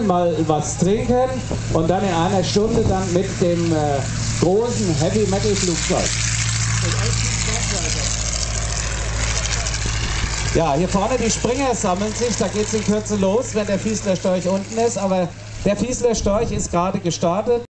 mal was trinken und dann in einer Stunde dann mit dem großen Heavy Metal Flugzeug. Ja, hier vorne die Springer sammeln sich, da geht es in Kürze los, wenn der Fiesler Storch unten ist, aber der Fiesler Storch ist gerade gestartet.